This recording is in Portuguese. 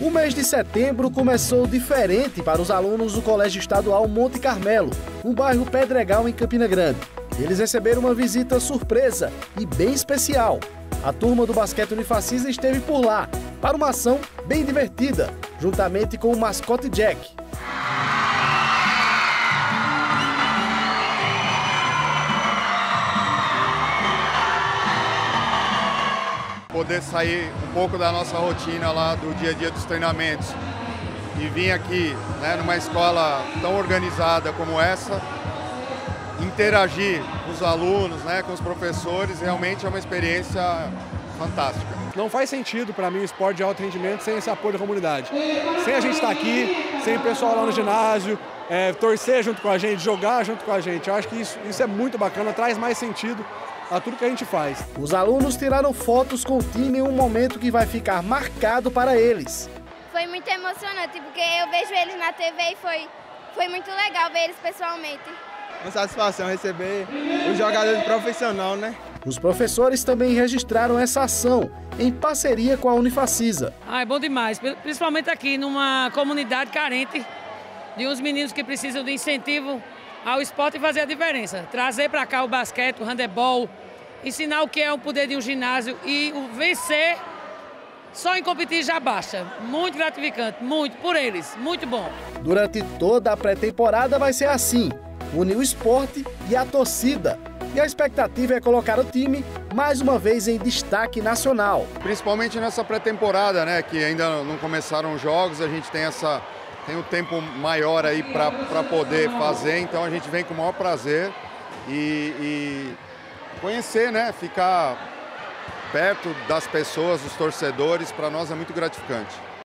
O mês de setembro começou diferente para os alunos do Colégio Estadual Monte Carmelo, no bairro Pedregal, em Campina Grande. Eles receberam uma visita surpresa e bem especial. A turma do basquete Unifacisa esteve por lá, para uma ação bem divertida, juntamente com o mascote Jack. Poder sair um pouco da nossa rotina lá do dia a dia dos treinamentos e vir aqui, né, numa escola tão organizada como essa, interagir com os alunos, né, com os professores, realmente é uma experiência fantástica. Não faz sentido para mim o esporte de alto rendimento sem esse apoio da comunidade. Sem a gente estar aqui, sem o pessoal lá no ginásio, torcer junto com a gente, jogar junto com a gente. Eu acho que isso é muito bacana, traz mais sentido a tudo que a gente faz. Os alunos tiraram fotos com o time em um momento que vai ficar marcado para eles. Foi muito emocionante, porque eu vejo eles na TV e foi muito legal ver eles pessoalmente. Uma satisfação receber os jogadores profissionais, né? Os professores também registraram essa ação, em parceria com a Unifacisa. É bom demais, principalmente aqui numa comunidade carente, de uns meninos que precisam de incentivo ao esporte e fazer a diferença. Trazer para cá o basquete, o handebol, ensinar o que é o poder de um ginásio e o vencer só em competir já basta. Muito gratificante, muito, por eles, muito bom. Durante toda a pré-temporada vai ser assim, unir o esporte e a torcida. E a expectativa é colocar o time mais uma vez em destaque nacional. Principalmente nessa pré-temporada, né, que ainda não começaram os jogos, a gente tem um tempo maior aí para poder fazer, então a gente vem com o maior prazer e conhecer, né, ficar perto das pessoas, dos torcedores, para nós é muito gratificante.